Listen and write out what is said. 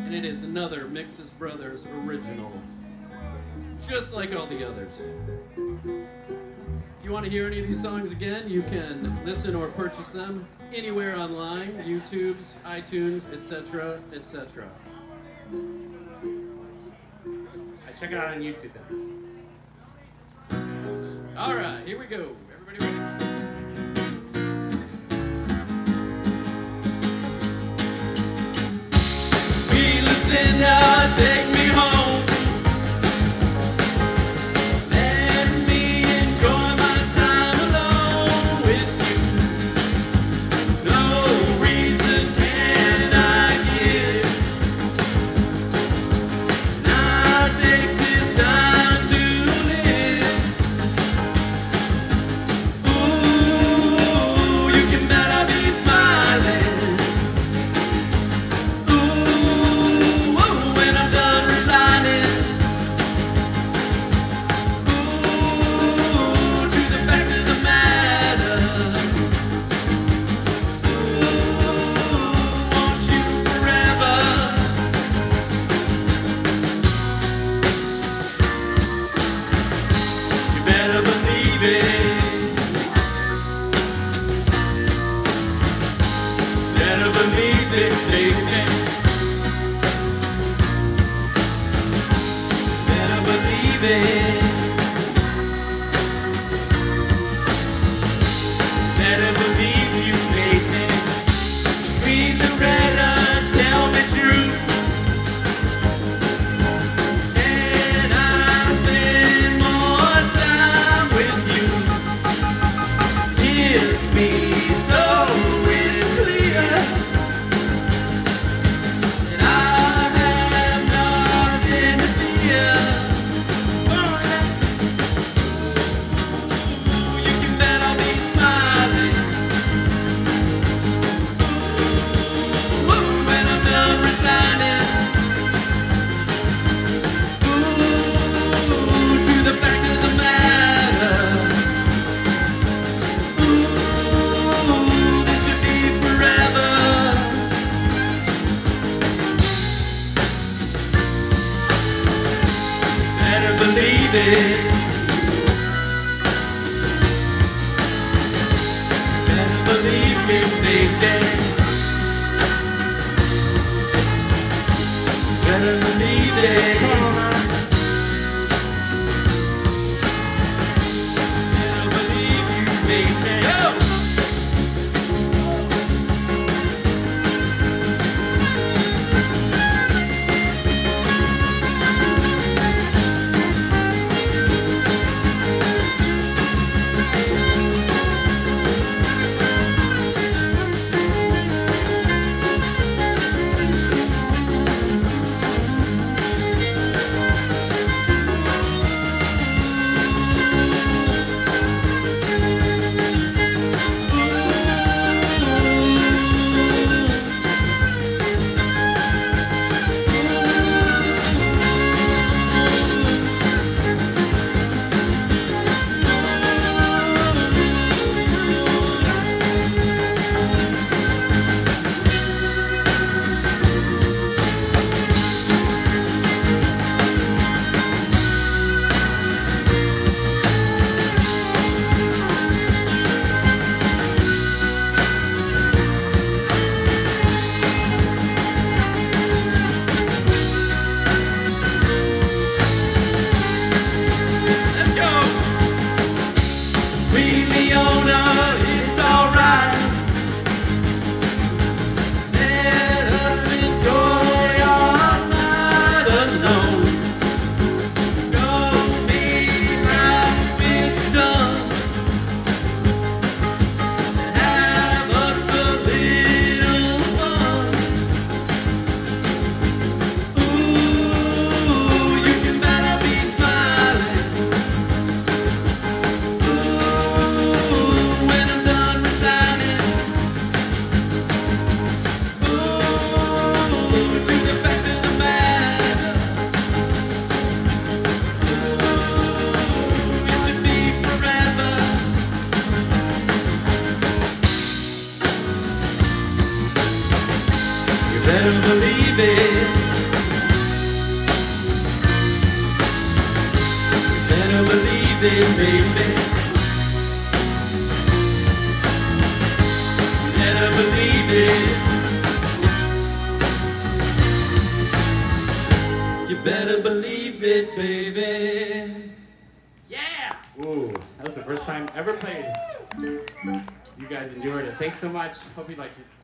and it is another Mixus Brothers original, just like all the others. If you want to hear any of these songs again, you can listen or purchase them anywhere online, YouTube's, iTunes, etc., etc. Check it out on YouTube then. All right, here we go. Everybody ready? Sweet Lucinda, take me home. Let me enjoy my time alone with you. No reason can I give. Now take this time to live. Ooh, you can better be smiling. Ooh, when I'm done resigning. Ooh, to the fact of the matter. Ooh, want you forever. You better believe it. Better believe it, baby. Better believe it. Better believe you, baby. Sweet Loretta, tell me true. And I spend more time with you. Kiss me so it's clear that I have nothing to fear. Ooh, you can bet I'll be smiling. Ooh, when I'm done resigning. Ooh, to the fact of the matter. Ooh, this should be forever. Better believe it. Better believe me, baby. Better believe it. Better believe you, baby. Go! it, baby. You better believe it. You better believe it, baby. Yeah! Ooh, that was the first time ever played. You guys enjoyed it. Thanks so much. Hope you liked it.